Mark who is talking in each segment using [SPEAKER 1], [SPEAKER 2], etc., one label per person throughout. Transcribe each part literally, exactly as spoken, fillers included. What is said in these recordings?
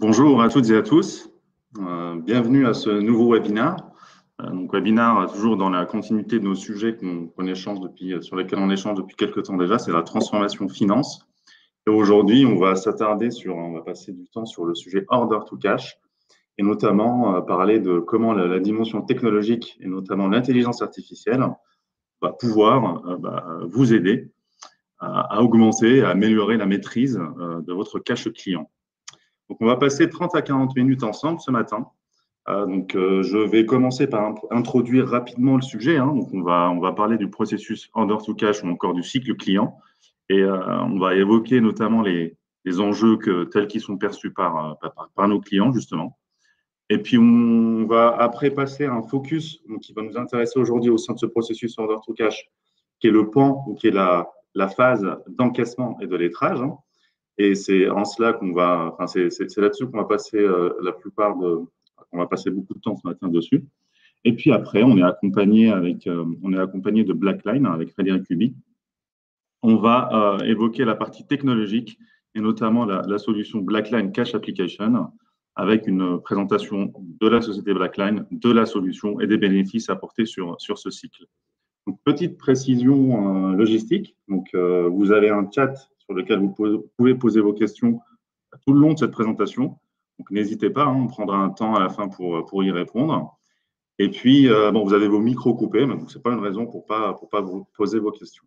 [SPEAKER 1] Bonjour à toutes et à tous, euh, bienvenue à ce nouveau webinaire. Euh, donc webinaire toujours dans la continuité de nos sujets qu'on qu'on échange depuis, sur lesquels on échange depuis quelques temps déjà, c'est la transformation finance. Et aujourd'hui, on va s'attarder sur, on va passer du temps sur le sujet order to cash et notamment euh, parler de comment la, la dimension technologique et notamment l'intelligence artificielle va pouvoir euh, bah, vous aider à, à augmenter, à améliorer la maîtrise euh, de votre cash client. Donc, on va passer trente à quarante minutes ensemble ce matin. Euh, donc, euh, je vais commencer par introduire rapidement le sujet. Hein. Donc, on va, on va parler du processus order to cash ou encore du cycle client. Et euh, on va évoquer notamment les, les enjeux que, tels qu'ils sont perçus par, par, par nos clients, justement. Et puis, on va après passer à un focus donc, qui va nous intéresser aujourd'hui au sein de ce processus order to cash, qui est le pan, ou qui est la, la phase d'encaissement et de lettrage. Hein. Et c'est en cela qu'on va, enfin, c'est là-dessus qu'on va passer euh, la plupart de, on va passer beaucoup de temps ce matin dessus. Et puis après, on est accompagné avec, euh, on est accompagné de Blackline avec Frédéric Cubi. On va euh, évoquer la partie technologique et notamment la, la solution Blackline Cash Application avec une présentation de la société Blackline, de la solution et des bénéfices apportés sur, sur ce cycle. Donc, petite précision euh, logistique. Donc, euh, vous avez un chat sur lequel vous pouvez poser vos questions tout le long de cette présentation. Donc, n'hésitez pas, hein, on prendra un temps à la fin pour, pour y répondre. Et puis, euh, bon, vous avez vos micros coupés, mais ce n'est pas une raison pour ne pas, pour pas vous poser vos questions.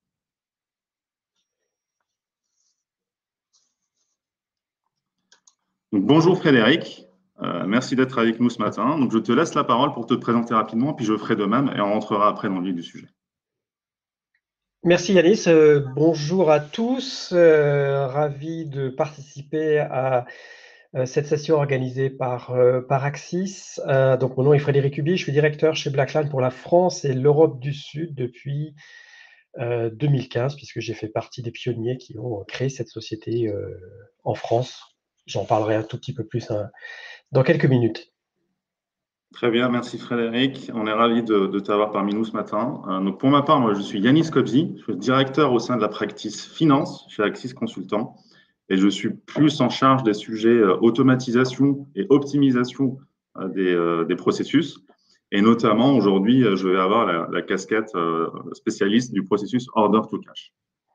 [SPEAKER 1] Donc, bonjour Frédéric, euh, merci d'être avec nous ce matin. Donc, je te laisse la parole pour te présenter rapidement, puis je ferai de même et on rentrera après dans le vif du sujet.
[SPEAKER 2] Merci Yanis, euh, bonjour à tous, euh, ravi de participer à euh, cette session organisée par, euh, par Axis. Euh, donc mon nom est Frédéric Cubi, je suis directeur chez Blackline pour la France et l'Europe du Sud depuis euh, deux mille quinze, puisque j'ai fait partie des pionniers qui ont créé cette société euh, en France. J'en parlerai un tout petit peu plus hein, dans quelques minutes.
[SPEAKER 1] Très bien, merci Frédéric. On est ravis de, de t'avoir parmi nous ce matin. Euh, donc pour ma part, moi je suis Yanis Kobzi, je suis directeur au sein de la practice finance chez Axis Consultant et je suis plus en charge des sujets euh, automatisation et optimisation euh, des, euh, des processus. Et notamment aujourd'hui, je vais avoir la, la casquette euh, spécialiste du processus order to cash.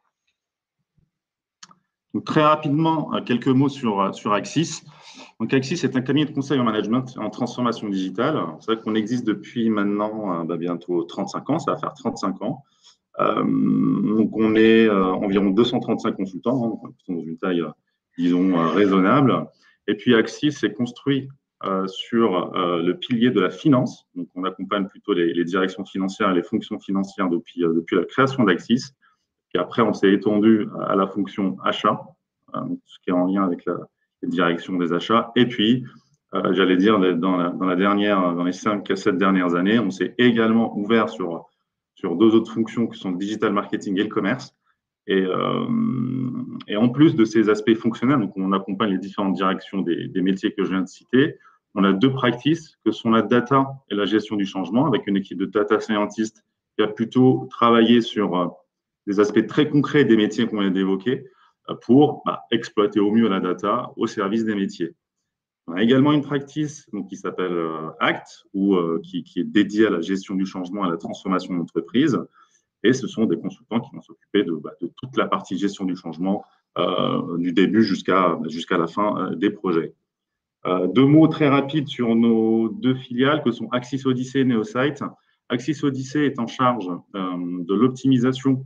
[SPEAKER 1] Donc, très rapidement, quelques mots sur, sur Axis. Donc, Axis est un cabinet de conseil en management en transformation digitale. C'est vrai qu'on existe depuis maintenant bah, bientôt trente-cinq ans, ça va faire trente-cinq ans. Euh, donc, on est euh, environ deux cent trente-cinq consultants, hein, donc dans une taille, disons, euh, raisonnable. Et puis, Axis est construit euh, sur euh, le pilier de la finance. Donc, on accompagne plutôt les, les directions financières et les fonctions financières depuis, euh, depuis la création d'Axis. Et après, on s'est étendu à la fonction achat, euh, ce qui est en lien avec la, la direction des achats. Et puis, euh, j'allais dire, dans, la, dans, la dernière, dans les cinq à sept dernières années, on s'est également ouvert sur, sur deux autres fonctions qui sont le digital marketing et le commerce. Et, euh, et en plus de ces aspects fonctionnels, donc on accompagne les différentes directions des, des métiers que je viens de citer, on a deux practices que sont la data et la gestion du changement, avec une équipe de data scientists qui a plutôt travaillé sur des aspects très concrets des métiers qu'on vient d'évoquer pour bah, exploiter au mieux la data au service des métiers. On a également une practice donc, qui s'appelle euh, ACT, ou euh, qui, qui est dédiée à la gestion du changement et à la transformation d'entreprise. Et ce sont des consultants qui vont s'occuper de, bah, de toute la partie gestion du changement, euh, du début jusqu'à jusqu'à la fin euh, des projets. Euh, deux mots très rapides sur nos deux filiales que sont Axis Odyssey et Neosite. Axis Odyssey est en charge euh, de l'optimisation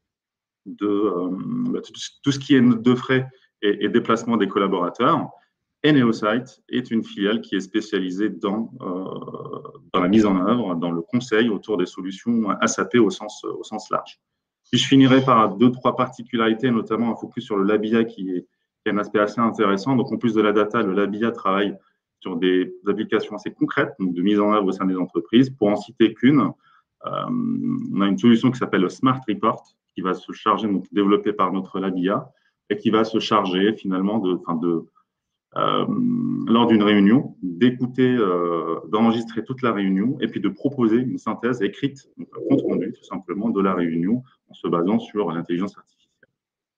[SPEAKER 1] de euh, tout ce qui est note de frais et, et déplacement des collaborateurs. Et Neosite est une filiale qui est spécialisée dans, euh, dans la mise en œuvre, dans le conseil autour des solutions S A P au sens, au sens large. Puis je finirai par deux, trois particularités, notamment un focus sur le Labia qui est, qui est un aspect assez intéressant. Donc, en plus de la data, le Labia travaille sur des applications assez concrètes, donc de mise en œuvre au sein des entreprises. Pour en citer qu'une, euh, on a une solution qui s'appelle le Smart Report, qui va se charger, donc développé par notre Labia, et qui va se charger finalement de, enfin de euh, lors d'une réunion, d'écouter, euh, d'enregistrer toute la réunion et puis de proposer une synthèse écrite, donc un compte rendu tout simplement de la réunion en se basant sur l'intelligence artificielle.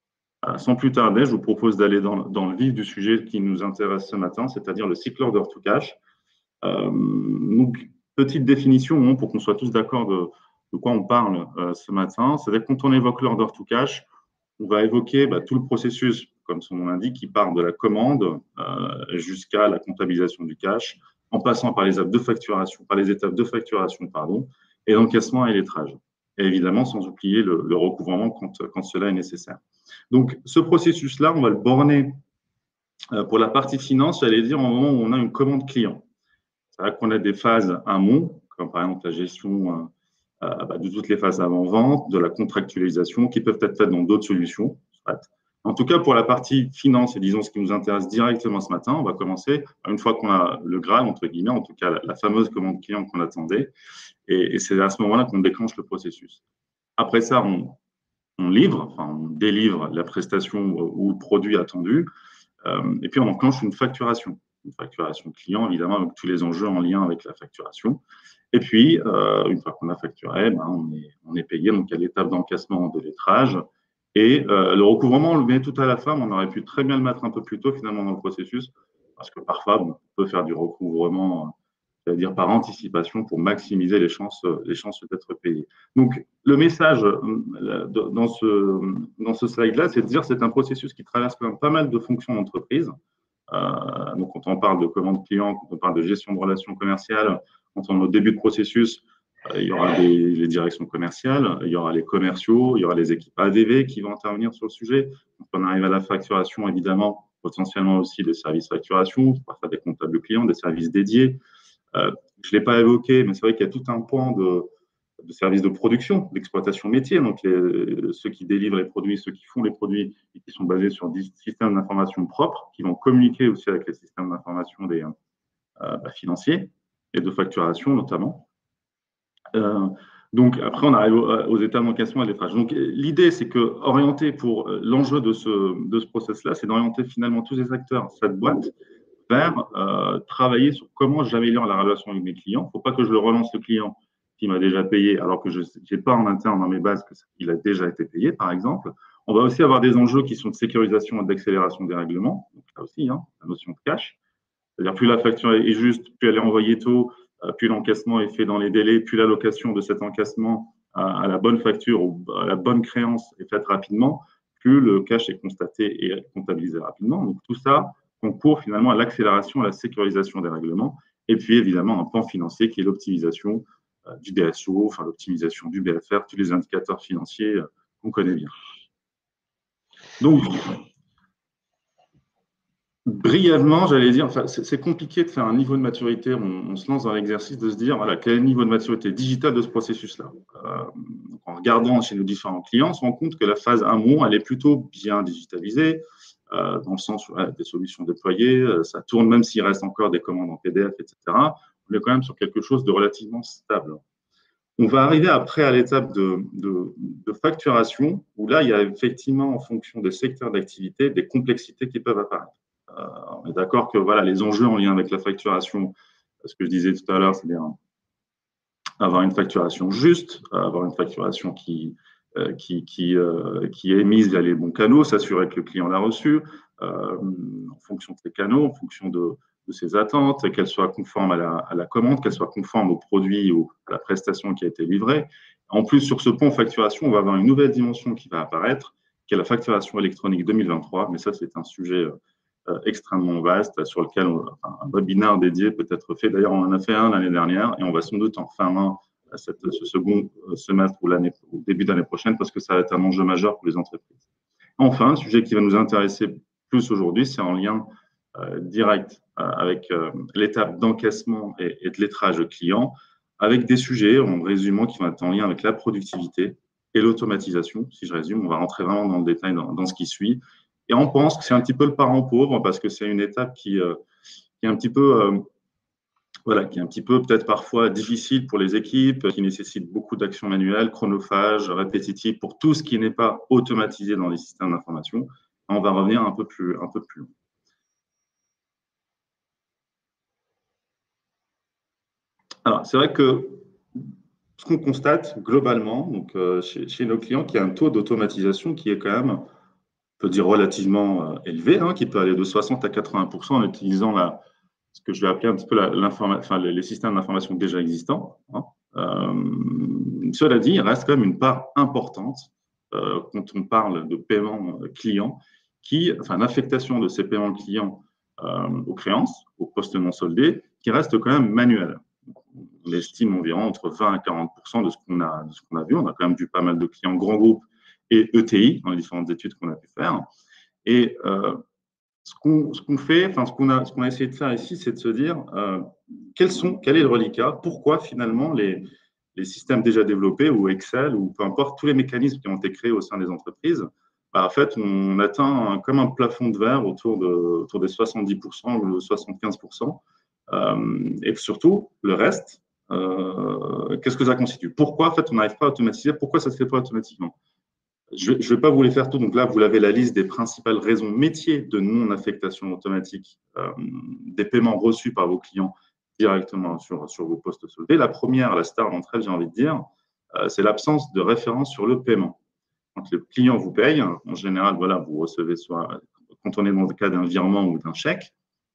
[SPEAKER 1] Sans plus tarder, je vous propose d'aller dans, dans le vif du sujet qui nous intéresse ce matin, c'est-à-dire le cycle order to cash. Euh, donc, petite définition hein, pour qu'on soit tous d'accord de, de quoi on parle euh, ce matin. C'est-à-dire que quand on évoque l'order to cash, on va évoquer bah, tout le processus, comme son nom l'indique, qui part de la commande euh, jusqu'à la comptabilisation du cash, en passant par les étapes de facturation, par les étapes de facturation, pardon, et l'encaissement et lettrage. Et évidemment, sans oublier le, le recouvrement quand, quand cela est nécessaire. Donc, ce processus-là, on va le borner euh, pour la partie finance, j'allais dire, au moment où on a une commande client. C'est vrai qu'on a des phases amont, comme par exemple la gestion euh, bah, de toutes les phases avant-vente, de la contractualisation, qui peuvent être faites dans d'autres solutions. En tout cas, pour la partie finance, et disons ce qui nous intéresse directement ce matin, on va commencer, une fois qu'on a le Graal, entre guillemets, en tout cas la, la fameuse commande client qu'on attendait, et, et c'est à ce moment-là qu'on déclenche le processus. Après ça, on, on livre, enfin, on délivre la prestation ou le produit attendu, euh, et puis on enclenche une facturation. Une facturation client, évidemment, avec tous les enjeux en lien avec la facturation. Et puis, euh, une fois qu'on a facturé, ben, on, est, on est payé. Donc, il y a l'étape d'encaissement de lettrage. Et euh, le recouvrement, on le met tout à la fin, mais on aurait pu très bien le mettre un peu plus tôt, finalement, dans le processus, parce que parfois, bon, on peut faire du recouvrement, c'est-à-dire par anticipation, pour maximiser les chances, les chances d'être payé. Donc, le message dans ce, dans ce slide-là, c'est de dire que c'est un processus qui traverse quand même pas mal de fonctions d'entreprise. Euh, donc, quand on parle de commande client, quand on parle de gestion de relations commerciales, quand on est au début de processus, euh, il y aura des, les directions commerciales, il y aura les commerciaux, il y aura les équipes A D V qui vont intervenir sur le sujet. Quand on arrive à la facturation, évidemment, potentiellement aussi des services facturation, parfois des comptables clients, des services dédiés. Euh, je ne l'ai pas évoqué, mais c'est vrai qu'il y a tout un point de, de services de production, d'exploitation métier, donc les, ceux qui délivrent les produits, ceux qui font les produits et qui sont basés sur des systèmes d'information propres, qui vont communiquer aussi avec les systèmes d'information des euh, bah, financiers et de facturation notamment. Euh, donc après, on arrive aux, aux étapes d'encaissement et de lettrage. Donc l'idée, c'est que orienter pour l'enjeu de ce, de ce process-là, c'est d'orienter finalement tous les acteurs, cette boîte, vers euh, travailler sur comment j'améliore la relation avec mes clients. Il ne faut pas que je le relance le client qui m'a déjà payé alors que je n'ai pas en interne dans mes bases qu'il a déjà été payé, par exemple. On va aussi avoir des enjeux qui sont de sécurisation et d'accélération des règlements. Donc là aussi, hein, la notion de cash. C'est-à-dire plus la facture est juste, plus elle est envoyée tôt, euh, plus l'encaissement est fait dans les délais, plus l'allocation de cet encaissement à, à la bonne facture ou à la bonne créance est faite rapidement, plus le cash est constaté et comptabilisé rapidement. Donc tout ça concourt finalement à l'accélération, à la sécurisation des règlements, et puis évidemment un pan financier qui est l'optimisation euh, du D S O, enfin l'optimisation du B F R, tous les indicateurs financiers euh, qu'on connaît bien. Donc, brièvement, j'allais dire, enfin, c'est compliqué de faire un niveau de maturité. On, on se lance dans l'exercice de se dire, voilà, quel est le niveau de maturité digitale de ce processus-là. Euh, en regardant chez nos différents clients, on se rend compte que la phase amont, elle est plutôt bien digitalisée, euh, dans le sens où voilà, des solutions déployées, euh, ça tourne même s'il reste encore des commandes en P D F, et cetera. On est quand même sur quelque chose de relativement stable. On va arriver après à l'étape de, de, de facturation, où là, il y a effectivement, en fonction des secteurs d'activité, des complexités qui peuvent apparaître. Euh, on est d'accord que voilà, les enjeux en lien avec la facturation, ce que je disais tout à l'heure, c'est-à-dire avoir une facturation juste, avoir une facturation qui, euh, qui, qui, euh, qui est émise via les bons canaux, s'assurer que le client l'a reçu, euh, en fonction de ses canaux, en fonction de, de ses attentes, qu'elle soit conforme à la, à la commande, qu'elle soit conforme au produit ou à la prestation qui a été livrée. En plus, sur ce pont facturation, on va avoir une nouvelle dimension qui va apparaître, qui est la facturation électronique deux mille vingt-trois, mais ça, c'est un sujet euh, extrêmement vaste sur lequel on, enfin, un webinaire dédié peut être fait. D'ailleurs, on en a fait un l'année dernière et on va sans doute en faire un à cette, ce second semestre ou l'année, au début d'année prochaine parce que ça va être un enjeu majeur pour les entreprises. Enfin, un sujet qui va nous intéresser plus aujourd'hui, c'est en lien euh, direct euh, avec euh, l'étape d'encaissement et, et de lettrage client, avec des sujets, en résumant, qui vont être en lien avec la productivité et l'automatisation. Si je résume, on va rentrer vraiment dans le détail dans, dans ce qui suit. Et on pense que c'est un petit peu le parent pauvre parce que c'est une étape qui, euh, qui est un petit peu, euh, voilà, qui est un petit peu peut-être parfois difficile pour les équipes, qui nécessite beaucoup d'actions manuelles, chronophages, répétitives pour tout ce qui n'est pas automatisé dans les systèmes d'information. On va revenir un peu plus, un peu plus loin. Alors, c'est vrai que ce qu'on constate globalement donc, euh, chez, chez nos clients, qu'il y a un taux d'automatisation qui est quand même peut dire relativement euh, élevé, hein, qui peut aller de soixante à quatre-vingts pour cent en utilisant la, ce que je vais appeler un petit peu la, enfin, les, les systèmes d'information déjà existants. Hein. Euh, cela dit, il reste quand même une part importante euh, quand on parle de paiement client, qui, enfin, l'affectation de ces paiements clients euh, aux créances, aux postes non soldés, qui reste quand même manuel. On estime environ entre vingt à quarante pour cent de ce qu'on a, de ce qu'on a vu. On a quand même vu pas mal de clients grands groupes et E T I dans les différentes études qu'on a pu faire. Et euh, ce qu'on ce qu'on fait, enfin ce qu'on a, ce qu'on a essayé de faire ici, c'est de se dire euh, quels sont, quel est le reliquat, pourquoi finalement les, les systèmes déjà développés ou Excel ou peu importe tous les mécanismes qui ont été créés au sein des entreprises, bah, en fait on atteint un, comme un plafond de verre autour, de, autour des soixante-dix pour cent ou de soixante-quinze pour cent. Euh, et surtout le reste, euh, qu'est-ce que ça constitue? Pourquoi en fait on n'arrive pas à automatiser? Pourquoi ça ne se fait pas automatiquement? Je ne vais pas vous les faire tout. Donc là, vous avez la liste des principales raisons métiers de non-affectation automatique euh, des paiements reçus par vos clients directement sur, sur vos postes soldés. La première, la star d'entre elles, j'ai envie de dire, euh, c'est l'absence de référence sur le paiement. Quand le client vous paye, en général, voilà, vous recevez soit, quand on est dans le cas d'un virement ou d'un chèque,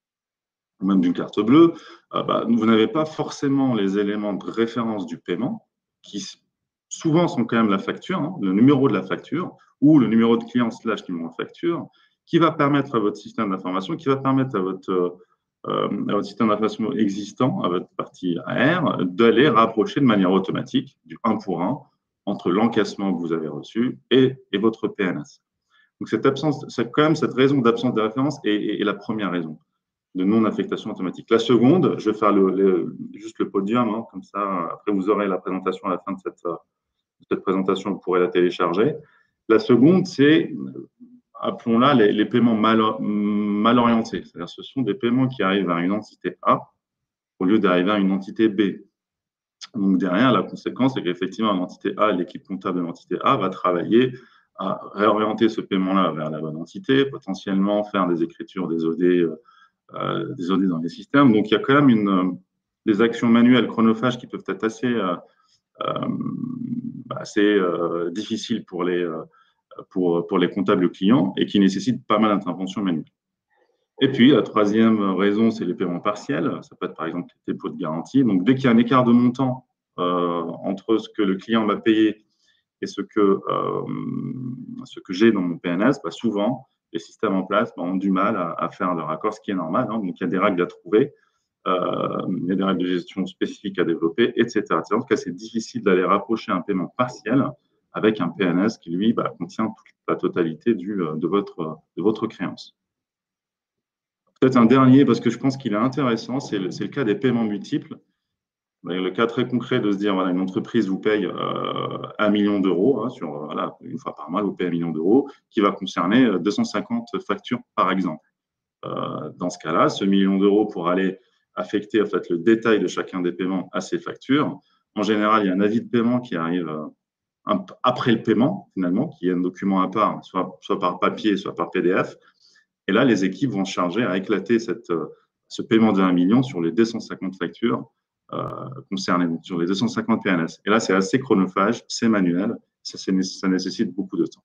[SPEAKER 1] ou même d'une carte bleue, euh, bah, vous n'avez pas forcément les éléments de référence du paiement qui souvent sont quand même la facture, hein, le numéro de la facture ou le numéro de client slash numéro de facture, qui va permettre à votre système d'information, qui va permettre à votre, euh, à votre système d'information existant, à votre partie A R, d'aller rapprocher de manière automatique du un pour un entre l'encaissement que vous avez reçu et, et votre P N S. Donc cette absence, c'est quand même cette raison d'absence de référence est, est, est la première raison de non-affectation automatique. La seconde, je vais faire le, le, juste le podium, hein, comme ça, après vous aurez la présentation à la fin de cette, cette présentation, vous pourrez la télécharger. La seconde, c'est, appelons-la les, les paiements mal, mal orientés. C'est-à-dire ce sont des paiements qui arrivent à une entité A au lieu d'arriver à une entité B. Donc derrière, la conséquence, c'est qu'effectivement, l'entité A, l'équipe comptable de l'entité A va travailler à réorienter ce paiement-là vers la bonne entité, potentiellement faire des écritures, des O D, euh, des O D dans les systèmes. Donc il y a quand même une, des actions manuelles chronophages qui peuvent être assez... Euh, Euh, assez euh, difficile pour les, euh, pour, pour les comptables clients et qui nécessite pas mal d'interventions manuelles. Et puis, la troisième raison, c'est les paiements partiels. Ça peut être par exemple les dépôts de garantie. Donc, dès qu'il y a un écart de montant euh, entre ce que le client m'a payé et ce que, euh, ce que j'ai dans mon P N S, bah, souvent, les systèmes en place bah, ont du mal à, à faire leur accord, ce qui est normal. Hein. Donc, il y a des règles à trouver. Euh, il y a des règles de gestion spécifiques à développer, et cetera. En tout cas, c'est difficile d'aller rapprocher un paiement partiel avec un P N S qui, lui, bah, contient toute la totalité du, de, votre, de votre créance. Peut-être un dernier, parce que je pense qu'il est intéressant, c'est le, le cas des paiements multiples. Le cas très concret de se dire, voilà, une entreprise vous paye euh, un million d'euros, hein, sur, voilà, une fois par mois, vous payez un million d'euros, qui va concerner deux cent cinquante factures, par exemple. Euh, dans ce cas-là, ce million d'euros pour aller affecter en fait, le détail de chacun des paiements à ces factures. En général, il y a un avis de paiement qui arrive euh, après le paiement, finalement, qui est un document à part, soit, soit par papier, soit par P D F. Et là, les équipes vont se charger à éclater cette, euh, ce paiement de un million sur les deux cent cinquante factures euh, concernées, donc sur les deux cent cinquante P N S. Et là, c'est assez chronophage, c'est manuel, ça, ça nécessite beaucoup de temps.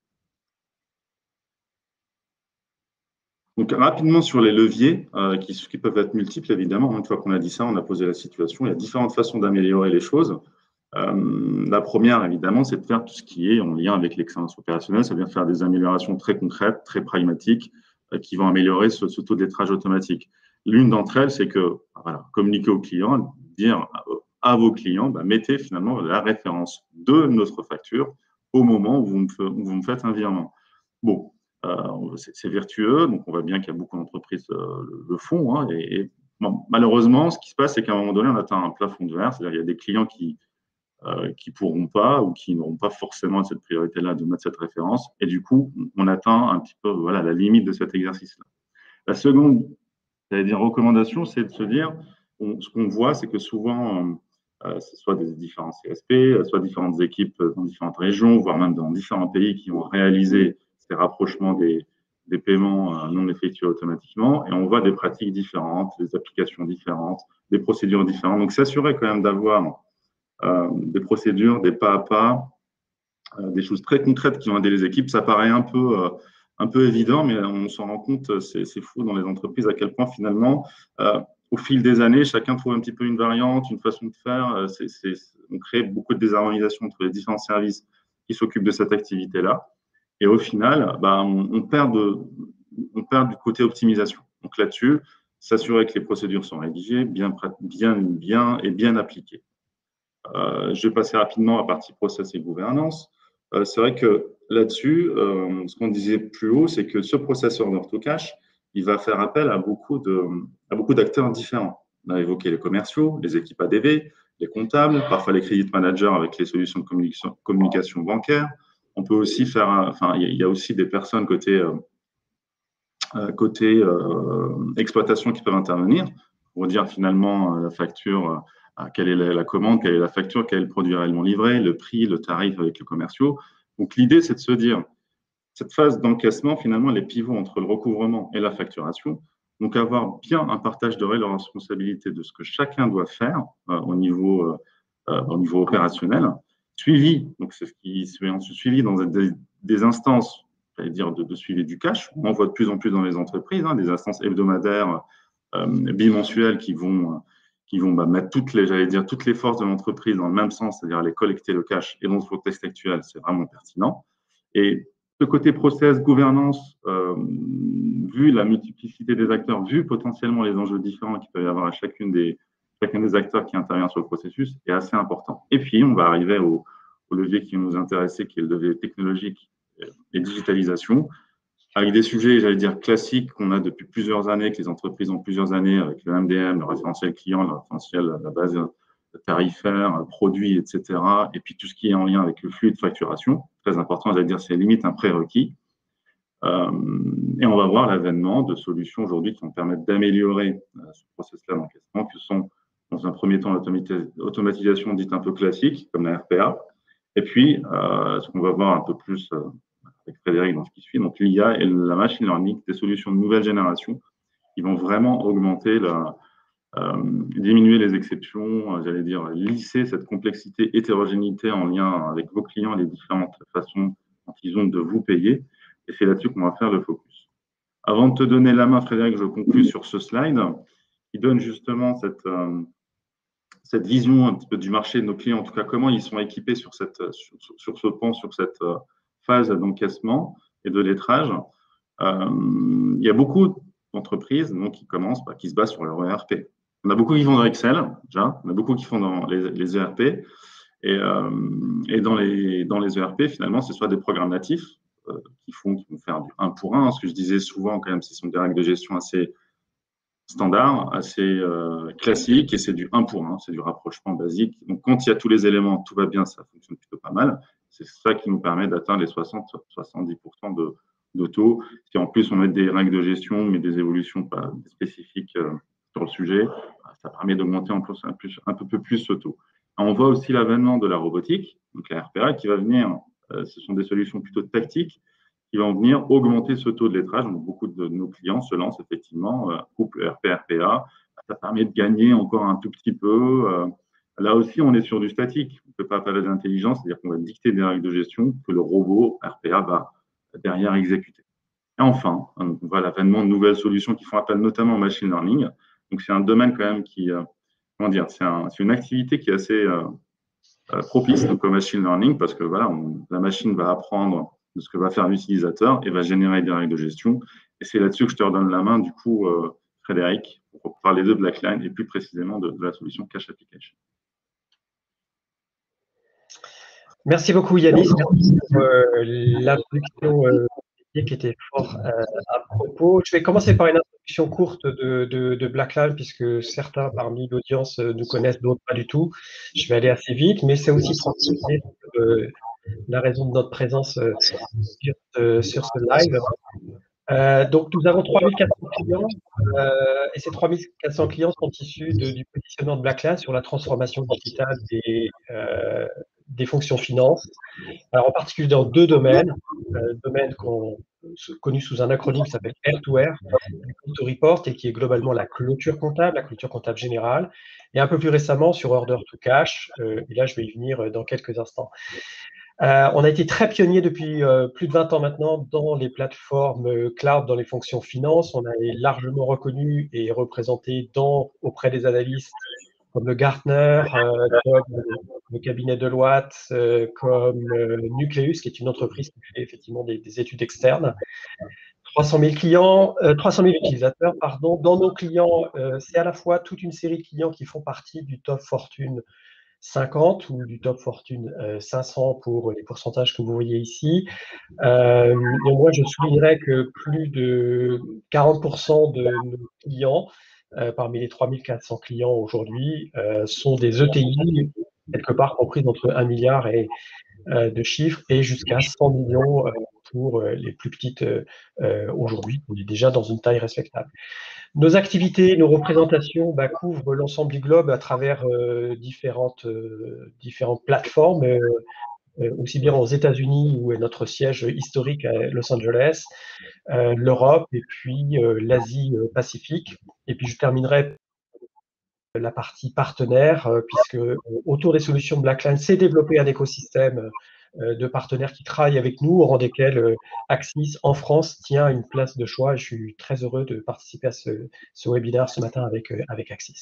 [SPEAKER 1] Donc, rapidement sur les leviers, euh, qui, qui peuvent être multiples, évidemment. Une fois qu'on a dit ça, on a posé la situation. Il y a différentes façons d'améliorer les choses. Euh, la première, évidemment, c'est de faire tout ce qui est en lien avec l'excellence opérationnelle. Ça veut dire faire des améliorations très concrètes, très pragmatiques, euh, qui vont améliorer ce, ce taux de lettrage automatique. L'une d'entre elles, c'est que voilà, communiquer aux clients, dire à, à vos clients, bah, mettez finalement la référence de notre facture au moment où vous me, où vous me faites un virement. Bon, Euh, c'est vertueux, donc on voit bien qu'il y a beaucoup d'entreprises euh, le, le font. Hein, et, et bon, malheureusement, ce qui se passe, c'est qu'à un moment donné, on atteint un plafond de verre, c'est-à-dire qu'il y a des clients qui euh, qui pourront pas ou qui n'auront pas forcément cette priorité-là de mettre cette référence, et du coup, on atteint un petit peu voilà, la limite de cet exercice-là. La seconde, j'allais dire recommandation, c'est de se dire, on, ce qu'on voit, c'est que souvent, euh, ce soit des différents C S P, soit différentes équipes dans différentes régions, voire même dans différents pays qui ont réalisé ces rapprochements des, des paiements non effectués automatiquement, et on voit des pratiques différentes, des applications différentes, des procédures différentes. Donc, s'assurer quand même d'avoir euh, des procédures, des pas à pas, euh, des choses très concrètes qui vont aider les équipes, ça paraît un peu, euh, un peu évident, mais on s'en rend compte, c'est fou dans les entreprises à quel point finalement, euh, au fil des années, chacun trouve un petit peu une variante, une façon de faire. C'est, c'est, on crée beaucoup de désharmonisation entre les différents services qui s'occupent de cette activité-là. Et au final, bah, on, on, perd de, on perd du côté optimisation. Donc là-dessus, s'assurer que les procédures sont rédigées, bien, bien, bien et bien appliquées. Euh, je vais passer rapidement à la partie process et gouvernance. Euh, c'est vrai que là-dessus, euh, ce qu'on disait plus haut, c'est que ce process order to cash, il va faire appel à beaucoup de, à beaucoup d'acteurs différents. On a évoqué les commerciaux, les équipes A D V, les comptables, parfois les credit managers avec les solutions de communication, communication bancaire. On peut aussi faire, enfin, il y a aussi des personnes côté, euh, côté euh, exploitation qui peuvent intervenir pour dire finalement la facture, euh, quelle est la, la commande, quelle est la facture, quel est le produit réellement livré, le prix, le tarif avec les commerciaux. Donc l'idée, c'est de se dire, cette phase d'encaissement, finalement, elle est pivot entre le recouvrement et la facturation. Donc, avoir bien un partage de la responsabilité de ce que chacun doit faire euh, au, niveau, euh, au niveau opérationnel. Suivi, donc c'est ce qui est ensuite suivi dans des, des instances, j'allais dire, de, de suivi du cash. On en voit de plus en plus dans les entreprises, hein, des instances hebdomadaires, euh, bimensuelles qui vont, qui vont bah, mettre toutes les, j'allais dire, toutes les forces de l'entreprise dans le même sens, c'est-à-dire aller collecter le cash. Et dans le contexte actuel, c'est vraiment pertinent. Et ce côté process, gouvernance, euh, vu la multiplicité des acteurs, vu potentiellement les enjeux différents qu'il peut y avoir à chacune des, chacun des acteurs qui intervient sur le processus, est assez important. Et puis, on va arriver au, au levier qui nous intéressait, qui est le levier technologique et digitalisation, avec des sujets, j'allais dire, classiques qu'on a depuis plusieurs années, que les entreprises ont plusieurs années, avec le M D M, le référentiel client, le référentiel, la base tarifaire, produits, et cetera. Et puis tout ce qui est en lien avec le flux de facturation, très important, j'allais dire, c'est limite un prérequis. Euh, et on va voir l'avènement de solutions aujourd'hui qui vont permettre d'améliorer euh, ce processus-là d'encaissement, que sont, dans un premier temps, l'automatisation dite un peu classique, comme la R P A, et puis euh, ce qu'on va voir un peu plus euh, avec Frédéric dans ce qui suit, donc l'I A et la machine learning, des solutions de nouvelle génération qui vont vraiment augmenter la, Euh, diminuer les exceptions, euh, j'allais dire lisser cette complexité, hétérogénéité en lien avec vos clients et les différentes façons dont ils ont de vous payer. Et c'est là-dessus qu'on va faire le focus. Avant de te donner la main, Frédéric, je conclue sur ce slide qui donne justement cette, euh, cette vision un petit peu du marché de nos clients, en tout cas comment ils sont équipés sur, cette, sur, sur ce pan, sur cette euh, phase d'encaissement et de lettrage. Euh, il y a beaucoup d'entreprises donc, qui commencent, bah, qui se basent sur leur E R P. On a beaucoup qui font dans Excel, déjà. On a beaucoup qui font dans les, les E R P. Et, euh, et dans, les, dans les E R P, finalement, c'est soit des programmes natifs euh, qui, font, qui vont faire du un pour un. Ce que je disais souvent, quand même, ce sont des règles de gestion assez standards, assez euh, classiques, et c'est du un pour un, c'est du rapprochement basique. Donc, quand il y a tous les éléments, tout va bien, ça fonctionne plutôt pas mal. C'est ça qui nous permet d'atteindre les soixante à soixante-dix pour cent de, de taux. Si en plus on met des règles de gestion, mais des évolutions pas spécifiques euh, sur le sujet, ça permet d'augmenter en plus un, plus, un peu plus ce taux. On voit aussi l'avènement de la robotique, donc la R P A, qui va venir, euh, ce sont des solutions plutôt tactiques, qui vont venir augmenter ce taux de lettrage. Donc, beaucoup de nos clients se lancent effectivement, euh, couple R P R P A. Ça permet de gagner encore un tout petit peu. Euh, là aussi, on est sur du statique. On ne peut pas parler d'intelligence, c'est-à-dire qu'on va dicter des règles de gestion que le robot R P A va derrière exécuter. Et enfin, on voit l'avènement de nouvelles solutions qui font appel notamment au machine learning. Donc, c'est un domaine quand même qui, euh, comment dire, c'est un, une activité qui est assez euh, euh, propice donc, au machine learning parce que voilà, on, la machine va apprendre de ce que va faire l'utilisateur et va générer des règles de gestion. Et c'est là-dessus que je te redonne la main, du coup, euh, Frédéric, pour parler de Blackline et plus précisément de, de la solution Cash Application.
[SPEAKER 2] Merci beaucoup Yanis, merci pour euh, l'introduction euh, qui était fort euh, à propos. Je vais commencer par une introduction courte de, de, de Blackline, puisque certains parmi l'audience nous connaissent, d'autres pas du tout. Je vais aller assez vite, mais c'est aussi pour euh, la raison de notre présence euh, sur, euh, sur ce live. Euh, donc, nous avons trois mille quatre cents clients euh, et ces trois mille quatre cents clients sont issus de, du positionnement de Blackline sur la transformation digitale des, euh, des fonctions finance. Alors, en particulier dans deux domaines, euh, domaine qu'on, connu sous un acronyme qui s'appelle R deux R, to Report, et qui est globalement la clôture comptable, la clôture comptable générale, et un peu plus récemment sur Order to Cash, euh, et là je vais y venir dans quelques instants. Euh, on a été très pionnier depuis euh, plus de vingt ans maintenant dans les plateformes euh, cloud, dans les fonctions finance. On est largement reconnu et représenté dans, auprès des analystes comme le Gartner, euh, comme le, le cabinet Deloitte, euh, comme euh, Nucleus, qui est une entreprise qui fait effectivement des, des études externes. trois cent mille clients, euh, trois cent mille utilisateurs, pardon. Dans nos clients, euh, c'est à la fois toute une série de clients qui font partie du top Fortune cinquante ou du top Fortune euh, cinq cents pour les pourcentages que vous voyez ici. Euh, néanmoins, je soulignerais que plus de quarante pour cent de nos clients, euh, parmi les trois mille quatre cents clients aujourd'hui, euh, sont des E T I, quelque part compris entre un milliard et, euh, de chiffres et jusqu'à cent millions euh, pour euh, les plus petites euh, euh, aujourd'hui. On est déjà dans une taille respectable. Nos activités, nos représentations bah, couvrent l'ensemble du globe à travers euh, différentes, euh, différentes plateformes, euh, euh, aussi bien aux États-Unis où est notre siège historique à Los Angeles, euh, l'Europe et puis euh, l'Asie euh, Pacifique. Et puis je terminerai la partie partenaire, euh, puisque euh, autour des solutions Blackline s'est développé un écosystème euh, de partenaires qui travaillent avec nous, au rang desquels euh, Axis en France tient une place de choix. Je suis très heureux de participer à ce, ce webinaire ce matin avec, euh, avec Axis.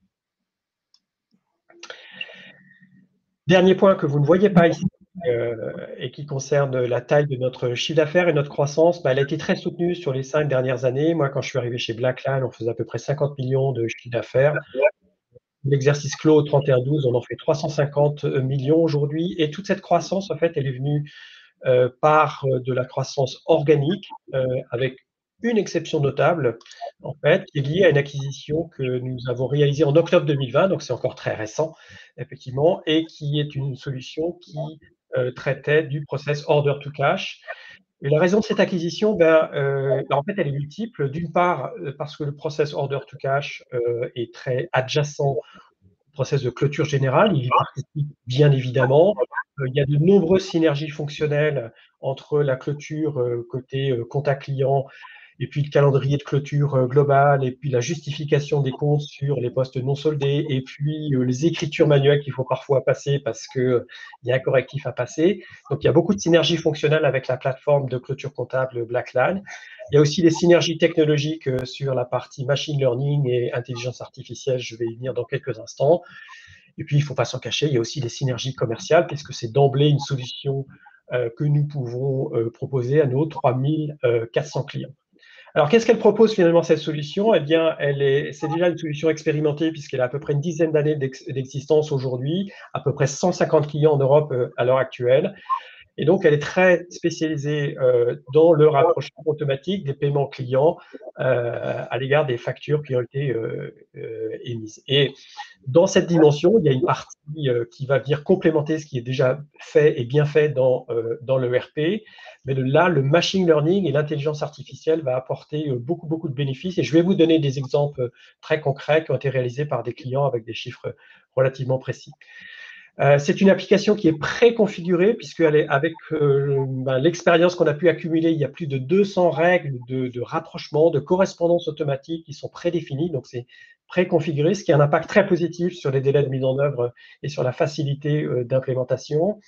[SPEAKER 2] Dernier point que vous ne voyez pas ici, euh, et qui concerne la taille de notre chiffre d'affaires et notre croissance, bah, elle a été très soutenue sur les cinq dernières années. Moi, quand je suis arrivé chez Blackline, on faisait à peu près cinquante millions de chiffre d'affaires. L'exercice clos au trente et un douze, on en fait trois cent cinquante millions aujourd'hui. Et toute cette croissance, en fait, elle est venue euh, par euh, de la croissance organique, euh, avec une exception notable, en fait, qui est liée à une acquisition que nous avons réalisée en octobre deux mille vingt, donc c'est encore très récent, effectivement, et qui est une solution qui euh, traitait du process order to cash. Et la raison de cette acquisition, ben, euh, ben, en fait, elle est multiple. D'une part, euh, parce que le process order to cash euh, est très adjacent process de clôture générale, il y participe bien évidemment. Euh, il y a de nombreuses synergies fonctionnelles entre la clôture euh, côté euh, contact client et puis le calendrier de clôture euh, global et puis la justification des comptes sur les postes non soldés et puis euh, les écritures manuelles qu'il faut parfois passer parce qu'il euh, y a un correctif à passer. Donc, il y a beaucoup de synergies fonctionnelles avec la plateforme de clôture comptable Blackline. Il y a aussi des synergies technologiques euh, sur la partie machine learning et intelligence artificielle. Je vais y venir dans quelques instants. Et puis, il ne faut pas s'en cacher, il y a aussi des synergies commerciales, puisque c'est d'emblée une solution euh, que nous pouvons euh, proposer à nos trois mille quatre cents clients. Alors, qu'est-ce qu'elle propose finalement, cette solution? Eh bien, elle est, c'est déjà une solution expérimentée, puisqu'elle a à peu près une dizaine d'années d'existence aujourd'hui, à peu près cent cinquante clients en Europe euh, à l'heure actuelle. Et donc, elle est très spécialisée euh, dans le rapprochement automatique des paiements clients euh, à l'égard des factures qui ont été euh, euh, émises. Et dans cette dimension, il y a une partie euh, qui va venir complémenter ce qui est déjà fait et bien fait dans, euh, dans le R P. Mais de là, le machine learning et l'intelligence artificielle va apporter euh, beaucoup, beaucoup de bénéfices. Et je vais vous donner des exemples très concrets qui ont été réalisés par des clients avec des chiffres relativement précis. Euh, c'est une application qui est préconfigurée puisqu'elle est avec euh, ben, l'expérience qu'on a pu accumuler, il y a plus de deux cents règles de, de rapprochement, de correspondance automatique qui sont prédéfinies. Donc, c'est préconfiguré, ce qui a un impact très positif sur les délais de mise en œuvre et sur la facilité euh, d'implémentation.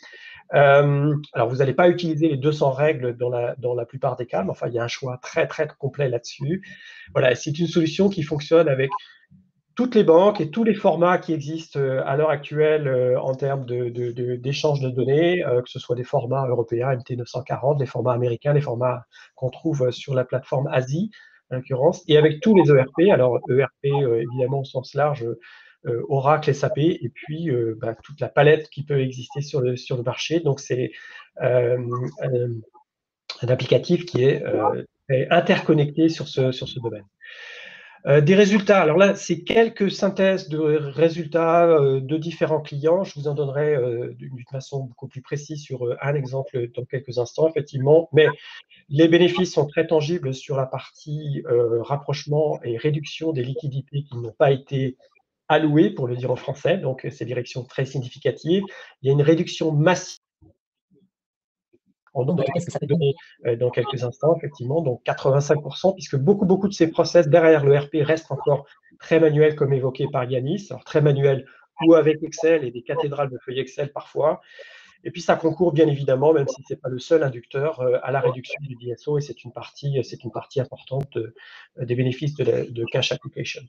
[SPEAKER 2] Euh, alors, vous n'allez pas utiliser les deux cents règles dans la, dans la plupart des cas, mais enfin, il y a un choix très, très complet là-dessus. Voilà, c'est une solution qui fonctionne avec toutes les banques et tous les formats qui existent à l'heure actuelle en termes d'échange de, de, de, de données, euh, que ce soit des formats européens, M T neuf cent quarante, les formats américains, les formats qu'on trouve sur la plateforme Asie, en l'occurrence, et avec tous les E R P, alors E R P euh, évidemment au sens large, euh, Oracle, S A P, et puis euh, bah, toute la palette qui peut exister sur le, sur le marché. Donc, c'est euh, un, un applicatif qui est euh, interconnecté sur ce, sur ce domaine. Euh, des résultats. Alors là, c'est quelques synthèses de résultats euh, de différents clients. Je vous en donnerai euh, d'une façon beaucoup plus précise sur euh, un exemple dans quelques instants, effectivement. Mais les bénéfices sont très tangibles sur la partie euh, rapprochement et réduction des liquidités qui n'ont pas été allouées, pour le dire en français. Donc, c'est des directions très significatives. Il y a une réduction massive. On donne qu'est-ce que ça peut donner euh, dans quelques instants, effectivement, donc quatre-vingt-cinq pour cent, puisque beaucoup, beaucoup de ces process derrière le R P restent encore très manuels, comme évoqué par Yanis, alors très manuels ou avec Excel et des cathédrales de feuilles Excel parfois. Et puis, ça concourt bien évidemment, même si ce n'est pas le seul inducteur, euh, à la réduction du D S O, et c'est une partie, c'est une partie importante de, des bénéfices de, la, de Cash Application.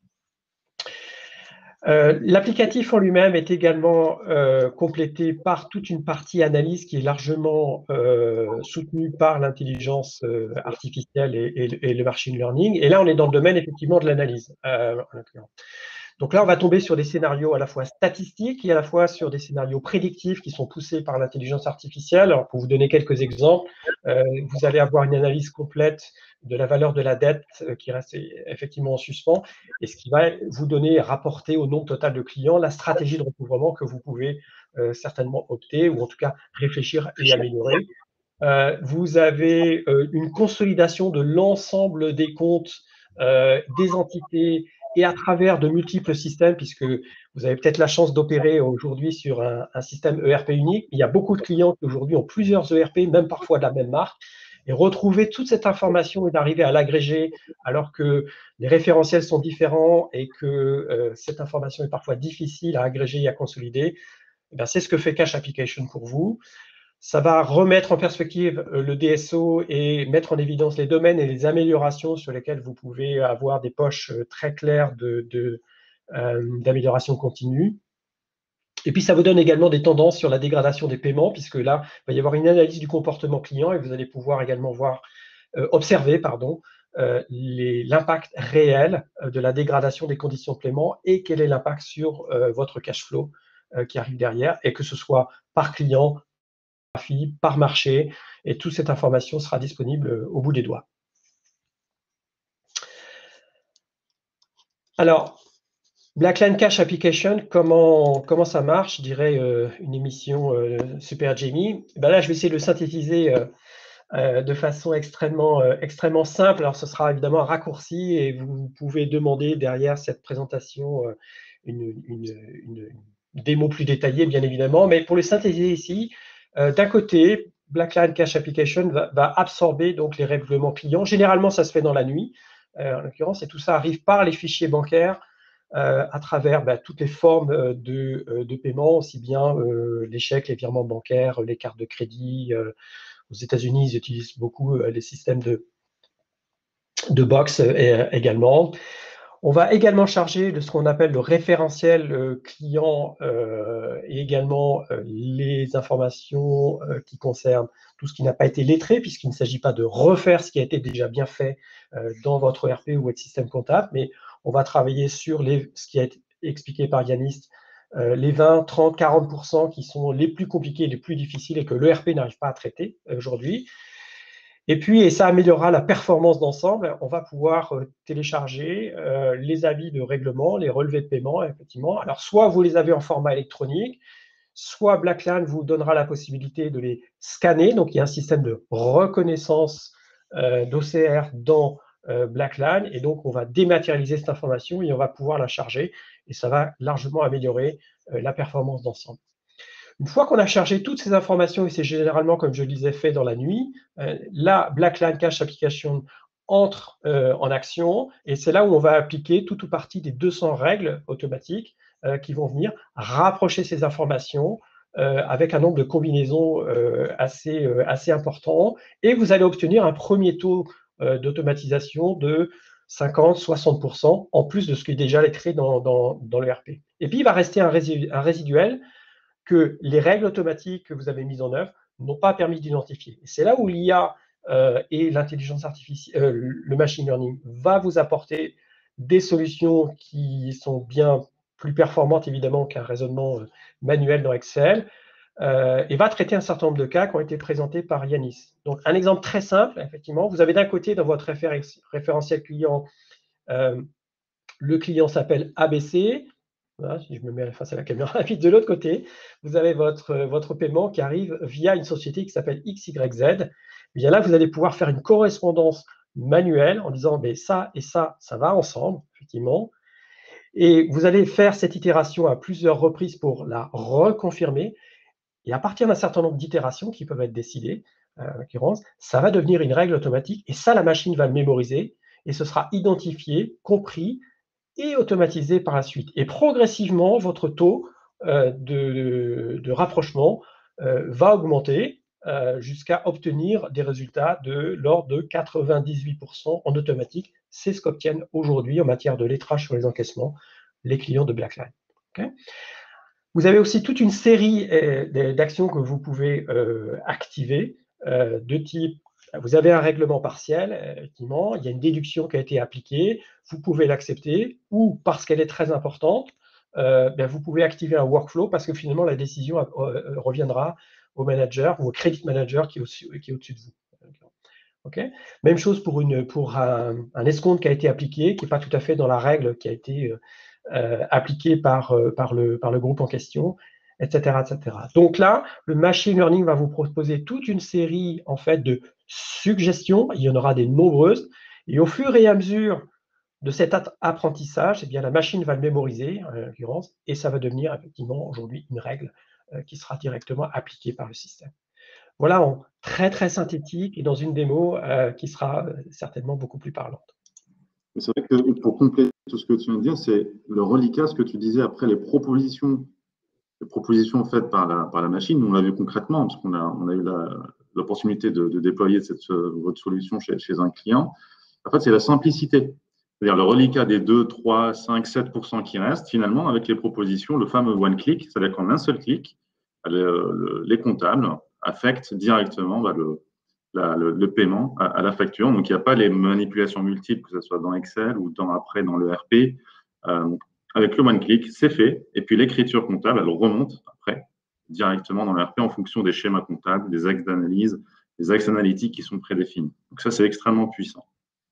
[SPEAKER 2] Euh, L'applicatif en lui-même est également euh, complété par toute une partie analyse qui est largement euh, soutenue par l'intelligence euh, artificielle et, et, et le machine learning. Et là, on est dans le domaine effectivement de l'analyse. Euh, Donc là, on va tomber sur des scénarios à la fois statistiques et à la fois sur des scénarios prédictifs qui sont poussés par l'intelligence artificielle. Alors, pour vous donner quelques exemples, euh, vous allez avoir une analyse complète de la valeur de la dette euh, qui reste effectivement en suspens, et ce qui va vous donner, rapporter au nombre total de clients, la stratégie de recouvrement que vous pouvez euh, certainement opter, ou en tout cas réfléchir et améliorer. Euh, vous avez euh, une consolidation de l'ensemble des comptes euh, des entités et à travers de multiples systèmes, puisque vous avez peut-être la chance d'opérer aujourd'hui sur un, un système E R P unique. Il y a beaucoup de clients qui aujourd'hui ont plusieurs E R P, même parfois de la même marque, et retrouver toute cette information et d'arriver à l'agréger alors que les référentiels sont différents et que euh, cette information est parfois difficile à agréger et à consolider, eh c'est ce que fait Cash Application pour vous. Ça va remettre en perspective le D S O et mettre en évidence les domaines et les améliorations sur lesquels vous pouvez avoir des poches très claires de, de, euh, d'amélioration continue. Et puis, ça vous donne également des tendances sur la dégradation des paiements, puisque là, il va y avoir une analyse du comportement client et vous allez pouvoir également voir, euh, observer pardon, euh, l'impact réel de la dégradation des conditions de paiement et quel est l'impact sur euh, votre cash flow euh, qui arrive derrière, et que ce soit par client, par marché, et toute cette information sera disponible au bout des doigts. Alors, Blackline Cash Application, comment, comment ça marche? Je dirais euh, une émission euh, Super Jamie. Ben là, je vais essayer de le synthétiser euh, euh, de façon extrêmement, euh, extrêmement simple. Alors, ce sera évidemment un raccourci et vous pouvez demander derrière cette présentation euh, une, une, une, une démo plus détaillée, bien évidemment. Mais pour le synthétiser ici, euh, d'un côté, Blackline Cash Application va, va absorber donc les règlements clients. Généralement, ça se fait dans la nuit, euh, en l'occurrence, et tout ça arrive par les fichiers bancaires euh, à travers bah, toutes les formes de, de paiement, aussi bien euh, les chèques, les virements bancaires, les cartes de crédit. Euh, aux États-Unis, ils utilisent beaucoup euh, les systèmes de, de box euh, également. On va également charger de ce qu'on appelle le référentiel euh, client euh, et également euh, les informations euh, qui concernent tout ce qui n'a pas été lettré, puisqu'il ne s'agit pas de refaire ce qui a été déjà bien fait euh, dans votre E R P ou votre système comptable, mais on va travailler sur les, ce qui a été expliqué par Yanis, euh, les vingt, trente, quarante pour cent qui sont les plus compliqués, les plus difficiles et que l'E R P n'arrive pas à traiter euh, aujourd'hui. Et puis, et ça améliorera la performance d'ensemble, on va pouvoir euh, télécharger euh, les avis de règlement, les relevés de paiement, effectivement. Alors, soit vous les avez en format électronique, soit Blackline vous donnera la possibilité de les scanner. Donc, il y a un système de reconnaissance euh, d'O C R dans euh, Blackline. Et donc, on va dématérialiser cette information et on va pouvoir la charger. Et ça va largement améliorer euh, la performance d'ensemble. Une fois qu'on a chargé toutes ces informations, et c'est généralement, comme je le disais, fait dans la nuit, euh, là, Blackline Cash Application entre euh, en action, et c'est là où on va appliquer tout ou partie des deux cents règles automatiques euh, qui vont venir rapprocher ces informations euh, avec un nombre de combinaisons euh, assez, euh, assez important, et vous allez obtenir un premier taux euh, d'automatisation de cinquante à soixante pour cent, en plus de ce qui est déjà lettré dans, dans, dans le R P. Et puis, il va rester un, résidu, un résiduel que les règles automatiques que vous avez mises en œuvre n'ont pas permis d'identifier. Et c'est là où l'I A euh, et l'intelligence artificielle, euh, le machine learning va vous apporter des solutions qui sont bien plus performantes, évidemment, qu'un raisonnement euh, manuel dans Excel, euh, et va traiter un certain nombre de cas qui ont été présentés par Yanis. Donc, un exemple très simple, effectivement, vous avez d'un côté, dans votre référentiel client, euh, le client s'appelle A B C. Voilà, si je me mets face à la caméra, et puis de l'autre côté, vous avez votre, votre paiement qui arrive via une société qui s'appelle X Y Z. Bien là, vous allez pouvoir faire une correspondance manuelle en disant mais ça et ça, ça va ensemble, effectivement. Et vous allez faire cette itération à plusieurs reprises pour la reconfirmer. Et à partir d'un certain nombre d'itérations qui peuvent être décidées, euh, en l'occurrence, ça va devenir une règle automatique. Et ça, la machine va le mémoriser et ce sera identifié, compris et automatisé par la suite. Et progressivement, votre taux euh, de, de rapprochement euh, va augmenter euh, jusqu'à obtenir des résultats de l'ordre de quatre-vingt-dix-huit pour cent en automatique. C'est ce qu'obtiennent aujourd'hui en matière de lettrage sur les encaissements les clients de Blackline. Okay. Vous avez aussi toute une série euh, d'actions que vous pouvez euh, activer euh, de type, vous avez un règlement partiel, effectivement, il y a une déduction qui a été appliquée, vous pouvez l'accepter, ou parce qu'elle est très importante, euh, bien, vous pouvez activer un workflow parce que finalement la décision euh, reviendra au manager ou au credit manager qui est au-dessus au de vous. Okay. Même chose pour, une, pour un, un escompte qui a été appliqué, qui n'est pas tout à fait dans la règle qui a été euh, appliquée par, euh, par, le, par le groupe en question, et cetera, et cetera. Donc là, le machine learning va vous proposer toute une série en fait, de suggestions, il y en aura des nombreuses, et au fur et à mesure de cet apprentissage, eh bien, la machine va le mémoriser, en l'occurrence, et ça va devenir effectivement aujourd'hui une règle euh, qui sera directement appliquée par le système. Voilà, en très très synthétique et dans une démo euh, qui sera certainement beaucoup plus parlante.
[SPEAKER 1] C'est vrai que pour compléter tout ce que tu viens de dire, c'est le reliquat, ce que tu disais après les propositions, les propositions faites par la, par la machine. Nous, on l'a vu concrètement, parce qu'on a, on a eu l'opportunité de, de déployer cette, votre solution chez, chez un client. En fait, c'est la simplicité. C'est-à-dire le reliquat des deux, trois, cinq, sept pour cent qui restent, finalement, avec les propositions, le fameux one-click, c'est-à-dire qu'en un seul clic, les, les comptables affectent directement bah, le, la, le, le paiement à, à la facture. Donc, il n'y a pas les manipulations multiples, que ce soit dans Excel ou dans, après dans le R P. Euh, avec le one-click, c'est fait. Et puis, l'écriture comptable, elle remonte après directement dans le R P en fonction des schémas comptables, des axes d'analyse, des axes analytiques qui sont prédéfinis. Donc, ça, c'est extrêmement puissant.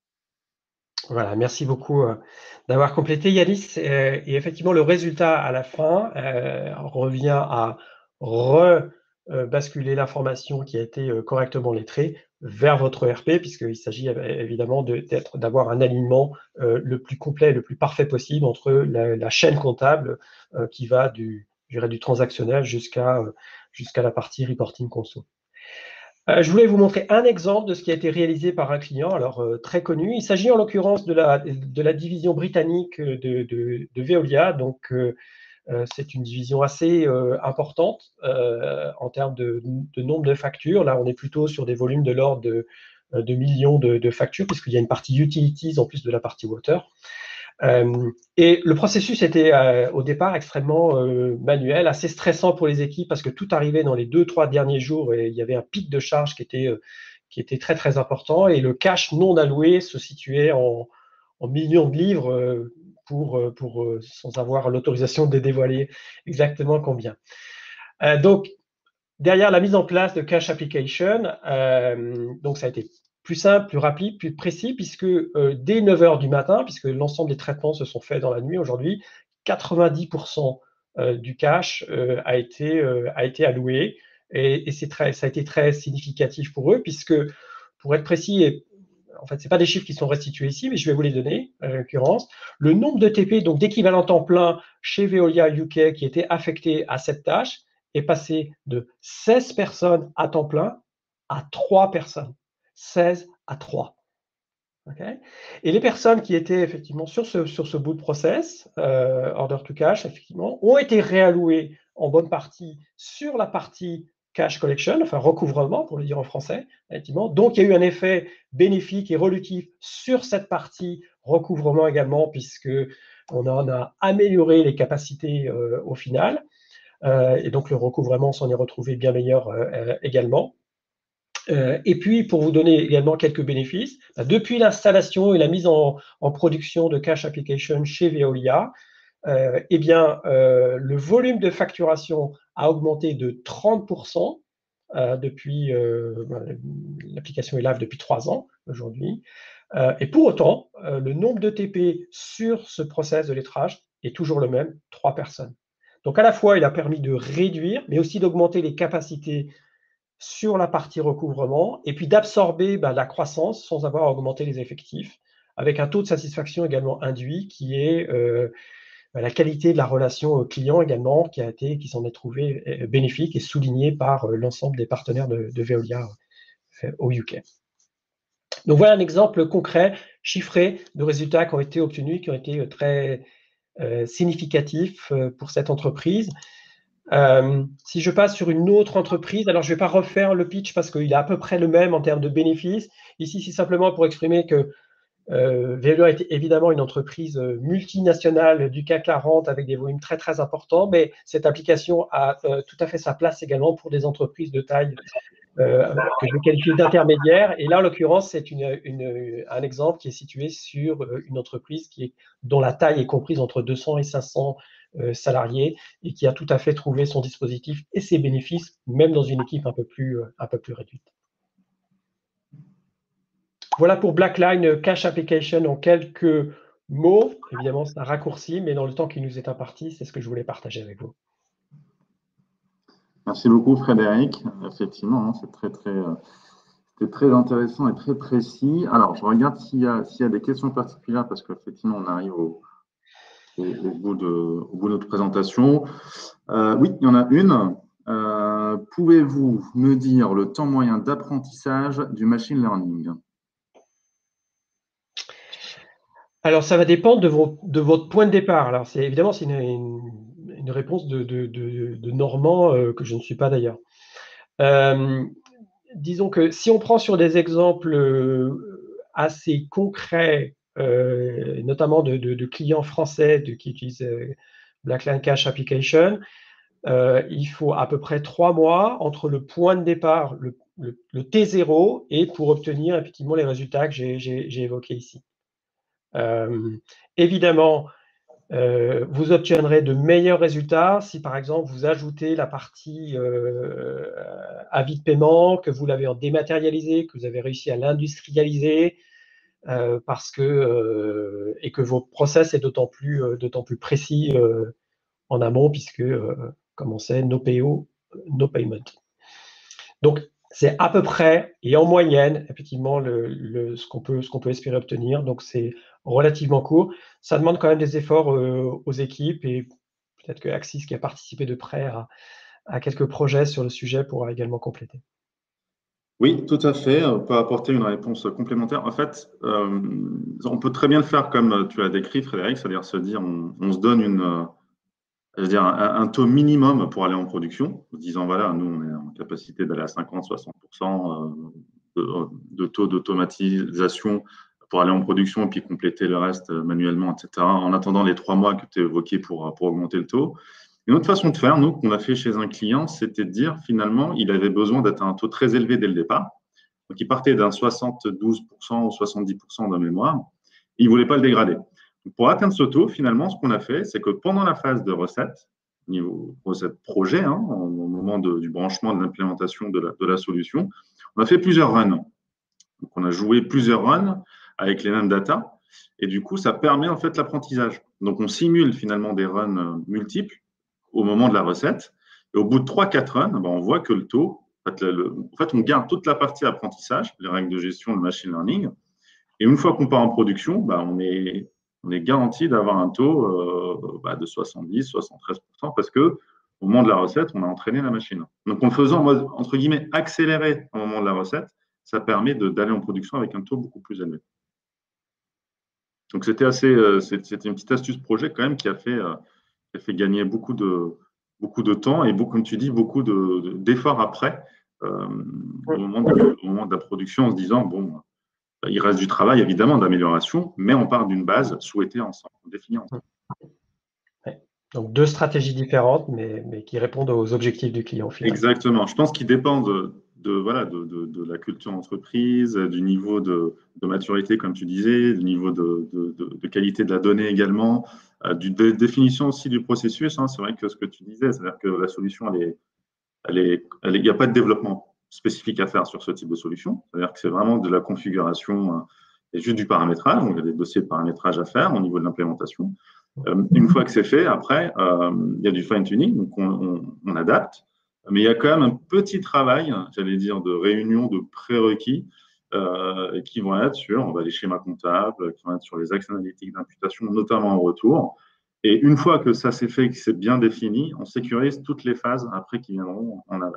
[SPEAKER 2] Voilà, merci beaucoup euh, d'avoir complété, Yanis. Euh, et effectivement, le résultat à la fin euh, revient à re-basculer euh, l'information qui a été euh, correctement lettrée vers votre E R P, puisqu'il s'agit évidemment d'avoir un alignement euh, le plus complet et le plus parfait possible entre la, la chaîne comptable euh, qui va du, je dirais, du transactionnel jusqu'à euh, jusqu'à la partie reporting conso. Euh, je voulais vous montrer un exemple de ce qui a été réalisé par un client, alors euh, très connu. Il s'agit en l'occurrence de la, de la division britannique de, de, de Veolia. Donc, euh, euh, c'est une division assez euh, importante euh, en termes de, de nombre de factures. Là, on est plutôt sur des volumes de l'ordre de, de millions de, de factures, puisqu'il y a une partie utilities en plus de la partie water. Euh, et le processus était euh, au départ extrêmement euh, manuel, assez stressant pour les équipes parce que tout arrivait dans les deux, trois derniers jours et il y avait un pic de charge qui était, euh, qui était très, très important et le cash non alloué se situait en, en millions de livres euh, pour, pour, euh, sans avoir l'autorisation de dévoiler exactement combien. Euh, donc, derrière la mise en place de Cash Application, euh, donc ça a été plus simple, plus rapide, plus précis, puisque euh, dès neuf heures du matin, puisque l'ensemble des traitements se sont faits dans la nuit aujourd'hui, quatre-vingt-dix pour cent euh, du cash euh, a, été, euh, a été alloué. Et, et c'est très, ça a été très significatif pour eux, puisque, pour être précis, et, en fait, ce n'est pas des chiffres qui sont restitués ici, mais je vais vous les donner, en l'occurrence. Le nombre de T P, donc d'équivalent temps plein chez Veolia U K, qui était affecté à cette tâche, est passé de seize personnes à temps plein à trois personnes. seize à trois. Okay. Et les personnes qui étaient effectivement sur ce, sur ce bout de process, euh, order to cash, effectivement, ont été réallouées en bonne partie sur la partie cash collection, enfin recouvrement pour le dire en français, effectivement. Donc il y a eu un effet bénéfique et relutif sur cette partie recouvrement également, puisque on en a amélioré les capacités euh, au final. Euh, et donc le recouvrement s'en est retrouvé bien meilleur euh, également. Euh, et puis, pour vous donner également quelques bénéfices, bah, depuis l'installation et la mise en, en production de Cash Application chez Veolia, euh, eh bien, euh, le volume de facturation a augmenté de trente pour cent euh, depuis, euh, bah, l'application est live depuis trois ans aujourd'hui. Euh, et pour autant, euh, le nombre de T P sur ce process de lettrage est toujours le même, trois personnes. Donc, à la fois, il a permis de réduire, mais aussi d'augmenter les capacités sur la partie recouvrement, et puis d'absorber bah, la croissance sans avoir à augmenter les effectifs, avec un taux de satisfaction également induit qui est euh, la qualité de la relation client également, qui a été, qui s'en est trouvé euh, bénéfique et souligné par euh, l'ensemble des partenaires de, de Veolia euh, au U K. Donc voilà un exemple concret, chiffré, de résultats qui ont été obtenus, qui ont été très euh, significatifs euh, pour cette entreprise. Euh, si je passe sur une autre entreprise, alors je ne vais pas refaire le pitch parce qu'il est à peu près le même en termes de bénéfices. Ici, c'est simplement pour exprimer que euh, Veolia est évidemment une entreprise multinationale du C A C quarante avec des volumes très très importants, mais cette application a euh, tout à fait sa place également pour des entreprises de taille euh, que je vais qualifier d'intermédiaire. Et là, en l'occurrence, c'est une, une, un exemple qui est situé sur une entreprise qui est, dont la taille est comprise entre deux cents et cinq cents euh, salariés et qui a tout à fait trouvé son dispositif et ses bénéfices, même dans une équipe un peu plus, un peu plus réduite. Voilà pour Blackline Cash Application en quelques mots. Évidemment, c'est un raccourci, mais dans le temps qui nous est imparti, c'est ce que je voulais partager avec vous.
[SPEAKER 1] Merci beaucoup, Frédéric. Effectivement, hein, c'est très, très, euh, c'était très intéressant et très précis. Alors, je regarde s'il y a, s'il y a des questions particulières, parce qu'effectivement, on arrive au, au, au, bout de, au bout de notre présentation. Euh, oui, il y en a une. Euh, pouvez-vous me dire le temps moyen d'apprentissage du machine learning?
[SPEAKER 2] Alors, ça va dépendre de, vos, de votre point de départ. Alors, c'est évidemment, c'est une, une, une, réponse de, de, de, de Normand, euh, que je ne suis pas d'ailleurs. Euh, disons que si on prend sur des exemples euh, assez concrets, euh, notamment de, de, de clients français de, qui utilisent euh, Blackline Cash Application, euh, il faut à peu près trois mois entre le point de départ, le, le, le T zéro, et pour obtenir effectivement les résultats que j'ai évoqués ici. Euh, évidemment, euh, vous obtiendrez de meilleurs résultats si, par exemple, vous ajoutez la partie euh, avis de paiement, que vous l'avez dématérialisé, que vous avez réussi à l'industrialiser, euh, parce que euh, et que votre process est d'autant plus, euh, d'autant plus précis euh, en amont, puisque, euh, comme on sait, no P O, no payment. Donc, c'est à peu près, et en moyenne, effectivement, le, le, ce qu'on peut, ce qu'on peut espérer obtenir. Donc, c'est relativement court. Ça demande quand même des efforts euh, aux équipes, et peut-être que Axis, qui a participé de près à, à quelques projets sur le sujet, pourra également compléter.
[SPEAKER 1] Oui, tout à fait. On peut apporter une réponse complémentaire. En fait, euh, on peut très bien le faire comme tu as décrit, Frédéric, c'est-à-dire se dire on, on se donne une, euh, je veux dire, un, un taux minimum pour aller en production, en se disant voilà, nous, on est en capacité d'aller à cinquante, soixante pour cent de, de taux d'automatisation pour aller en production et puis compléter le reste manuellement, et cetera, en attendant les trois mois que tu as évoqués pour, pour augmenter le taux. Une autre façon de faire, nous, qu'on a fait chez un client, c'était de dire finalement, il avait besoin d'être à un taux très élevé dès le départ. Donc, il partait d'un soixante-douze pour cent ou soixante-dix pour cent de mémoire. Il ne voulait pas le dégrader. Donc, pour atteindre ce taux, finalement, ce qu'on a fait, c'est que pendant la phase de recette, niveau recette projet, hein, au moment de, du branchement, de l'implémentation de la, de la solution, on a fait plusieurs runs. Donc, on a joué plusieurs runs avec les mêmes data. Et du coup, ça permet en fait l'apprentissage. Donc, on simule finalement des runs multiples au moment de la recette. Et au bout de trois quatre runs, ben, on voit que le taux, en fait, le, en fait, on garde toute la partie apprentissage, les règles de gestion, le machine learning. Et une fois qu'on part en production, ben, on est, on est garanti d'avoir un taux euh, ben, de soixante-dix, soixante-treize pour cent parce que au moment de la recette, on a entraîné la machine. Donc, en faisant en mode, entre guillemets, accéléré au moment de la recette, ça permet d'aller en production avec un taux beaucoup plus élevé. Donc, c'était assez, euh, c'était une petite astuce projet quand même qui a fait, euh, qui a fait gagner beaucoup de, beaucoup de temps et, beaucoup, comme tu dis, beaucoup d'efforts de, de, après, euh, au, moment de, au moment de la production, en se disant, bon, il reste du travail, évidemment, d'amélioration, mais on part d'une base souhaitée ensemble, définie ensemble.
[SPEAKER 2] Ouais. Donc, deux stratégies différentes, mais, mais qui répondent aux objectifs du client final.
[SPEAKER 1] Exactement. Je pense qu'ils dépendent de, de, voilà, de, de, de la culture d'entreprise, du niveau de, de maturité, comme tu disais, du niveau de, de, de qualité de la donnée également, euh, du, de définition aussi du processus. Hein. C'est vrai que ce que tu disais, c'est-à-dire que la solution, elle est, elle est, elle est, il n'y a pas de développement spécifique à faire sur ce type de solution. C'est-à-dire que c'est vraiment de la configuration euh, et juste du paramétrage. Donc, il y a des dossiers de paramétrage à faire au niveau de l'implémentation. Euh, une fois que c'est fait, après, euh, il y a du fine-tuning, donc on, on, on adapte. Mais il y a quand même un petit travail, j'allais dire, de réunion de prérequis euh, qui vont être sur bah, les schémas comptables, qui vont être sur les axes analytiques d'imputation, notamment en retour. Et une fois que ça s'est fait, que c'est bien défini, on sécurise toutes les phases après qui viendront en aval.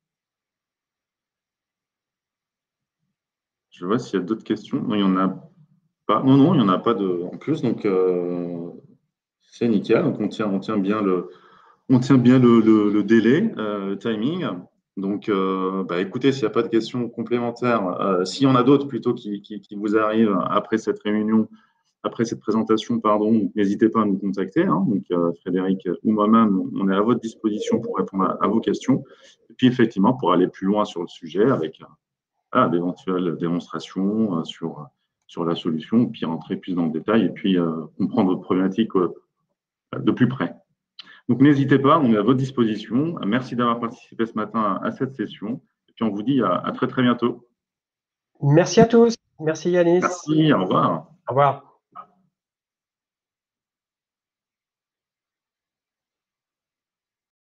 [SPEAKER 1] Je vois s'il y a d'autres questions. Non, il n'y en a pas. Non, non, il n'y en a pas de, en plus. Donc, euh, c'est nickel. Donc, on tient, on tient bien le, On tient bien le, le- le délai, euh, le timing. Donc, euh, bah, écoutez, s'il n'y a pas de questions complémentaires, euh, s'il y en a d'autres plutôt qui, qui- qui vous arrivent après cette réunion, après cette présentation, pardon, n'hésitez pas à nous contacter, hein. Donc, euh, Frédéric ou moi-même, on est à votre disposition pour répondre à, à vos questions. Et puis, effectivement, pour aller plus loin sur le sujet avec euh, voilà, d'éventuelles démonstrations euh, sur, sur la solution, puis rentrer plus dans le détail et puis euh, comprendre votre problématique euh, de plus près. Donc, n'hésitez pas, on est à votre disposition. Merci d'avoir participé ce matin à cette session. Et puis, on vous dit à, à très, très bientôt.
[SPEAKER 2] Merci à tous. Merci Yanis.
[SPEAKER 1] Merci, au revoir.
[SPEAKER 2] Au revoir.